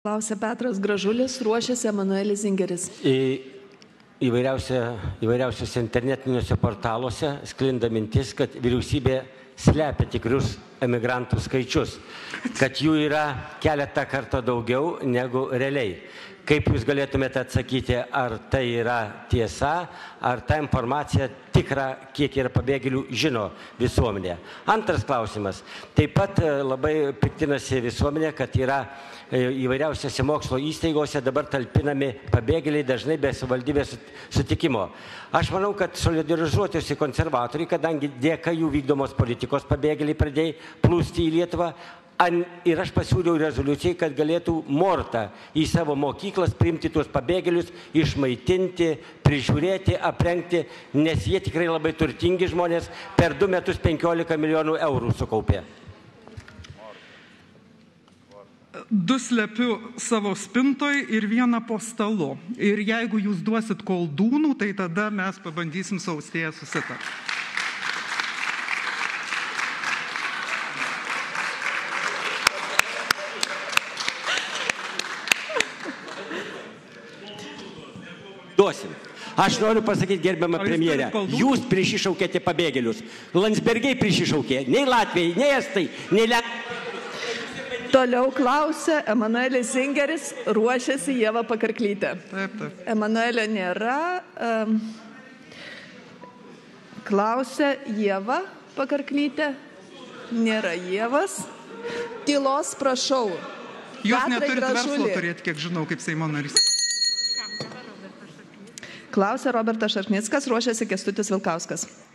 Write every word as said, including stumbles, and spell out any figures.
Klausia Petras Gražulis, ruošiasi Emanuelis Zingeris. Į, įvairiausiuose internetiniuose portaluose sklinda mintis, kad vyriausybė slepia tikrus emigrantų skaičius, kad jų yra keletą kartų daugiau negu realiai. Kaip jūs galėtumėte atsakyti, ar tai yra tiesa, ar ta informacija tikra, kiek yra pabėgėlių žino visuomenė? Antras klausimas. Taip pat labai piktinasi visuomenė, kad yra įvairiausiose mokslo įstaigose dabar talpinami pabėgėliai dažnai be savivaldybės sutikimo. Aš manau, kad solidarizuotųsi konservatoriai, kadangi dėka jų vykdomos politikos pabėgėliai pradėjo plūsti į Lietuvą, ir aš pasiūliau rezoliucijai, kad galėtų Morta į savo mokyklas priimti tuos pabėgėlius, išmaitinti, prižiūrėti, aprengti, nes jie tikrai labai turtingi žmonės, per du metus penkiolika milijonų eurų sukaupė. Du slepiu savo spintoj ir vieną po stalu. Ir jeigu jūs duosit koldūnų, tai tada mes pabandysim su Austėja susitarti. Duosim. Aš noriu pasakyti, gerbiamą premjerę, jūs prišišaukėte pabėgėlius. Landsbergiai prišišaukė, nei Latvijai, nei Estai, nei Lenkijai. Toliau klausia Emanuelis Zingeris, ruošiasi Ieva Pakarklytė. Taip, taip. Emanuelio nėra. Um, klausia Ieva Pakarklytė. Nėra Ievas. Tylos prašau. Jūs Petrai neturit Gražulį. verslo turėti, kiek žinau, kaip Seimo narys. Klausia Robertas Šarknickas, ruošiasi Kęstutis Vilkauskas.